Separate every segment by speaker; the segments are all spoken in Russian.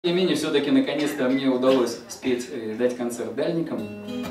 Speaker 1: Тем не менее, все-таки наконец-то мне удалось спеть, дать концерт дальникам.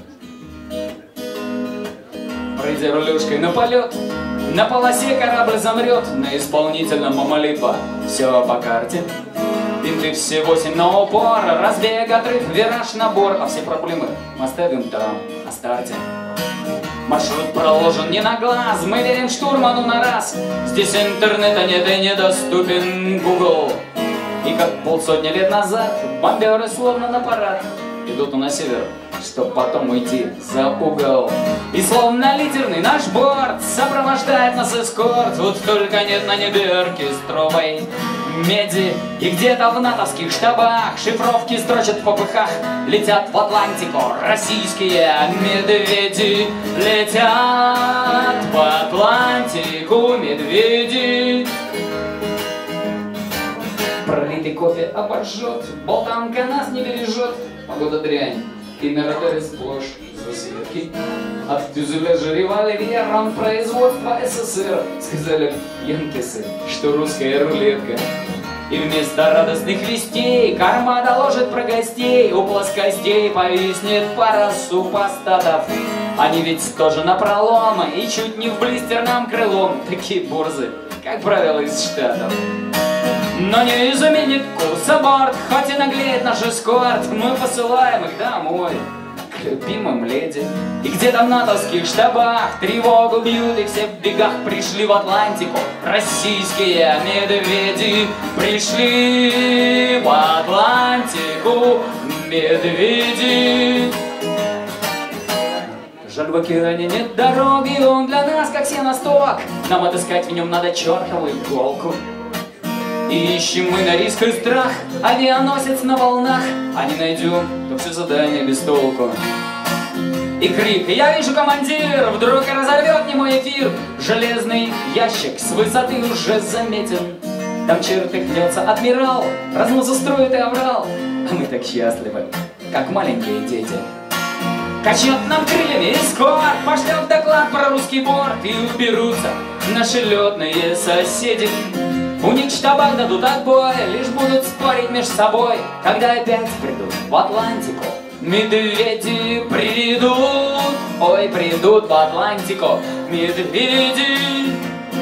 Speaker 1: Пройдя рулежкой на полет, на полосе корабль замрет, на исполнительном молитва, все по карте. Винты все 8 на упор, разбег, отрыв, вираж, набор, а все проблемы оставим там, на старте. Маршрут проложен не на глаз, мы верим штурману на раз. Здесь интернета нет и недоступен Google. И как полсотни лет назад бомберы словно на парад идут на север, чтоб потом уйти за угол. И словно литерный наш борт сопровождает нас эскорт. Вот только нет на небе оркестровой меди. И где-то в натовских штабах шифровки строчат в попыхах. Летят в Атлантику российские медведи. Летят в Атлантику медведи. Пролитый кофе обожжет, болтанка нас не бережет. Погода дрянь, и мираторы сплошь засветки. От фюзеляжа револьвером производства СССР сказали янкисы, что русская рулетка. И вместо радостных вестей карма доложит про гостей. У плоскостей повиснет пара супостатов. Они ведь тоже напролом и чуть не в блистерном крылом. Такие борзы, как правило, из Штатов. Но не изменит курса борт, хоть и наглеет наш эскорт. Мы посылаем их домой к любимым леди. И где-то в натовских штабах тревогу бьют, и все в бегах пришли в Атлантику российские медведи. Пришли в Атлантику медведи. Жаль, в океане нет дороги, он для нас как сеносток. Нам отыскать в нем надо чертову иголку. И ищем мы на риск и страх авианосец на волнах, а не найдем, то все задание без толку. И крик «Я вижу, командир!» вдруг разорвет немой эфир. Железный ящик с высоты уже заметен. Там чертыхнется адмирал, разнузу строит и оврал. А мы так счастливы, как маленькие дети. Качнет нам крыльями эскорт, пошлет доклад про русский борт. И уберутся наши летные соседи. У них в штабах дадут отбой, лишь будут спорить между собой, когда опять придут в Атлантику медведи. Придут, ой, придут в Атлантику медведи.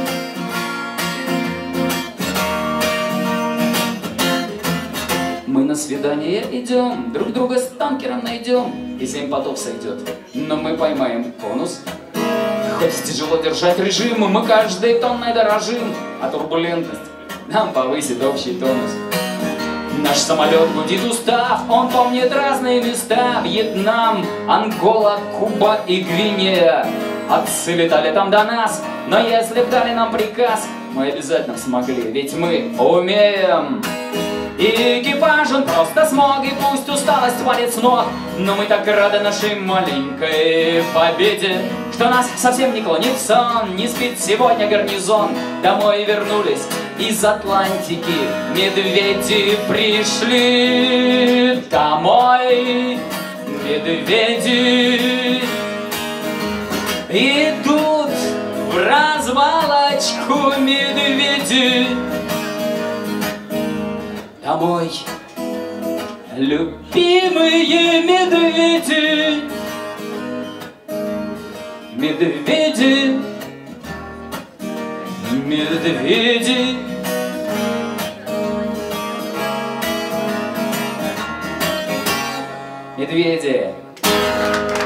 Speaker 1: Мы на свидание идем, друг друга с танкером найдем, и 7 потов сойдет, но мы поймаем конус. Хоть тяжело держать режим, мы каждой тонной дорожим, а турбулентность нам повысит общий тонус. Наш самолет гудит устав, он помнит разные места: Вьетнам, Ангола, Куба и Гвинея. Отцы летали там до нас, но если б дали нам приказ, мы обязательно смогли, ведь мы умеем. И экипаж он просто смог, и пусть усталость валит с ног, но мы так рады нашей маленькой победе, что нас совсем не клонит в сон, не спит сегодня гарнизон. Домой вернулись из Атлантики медведи. Пришли домой медведи. Идут в развалочку медведи. Домой, любимые медведи. Медведи, медведи. Медведи.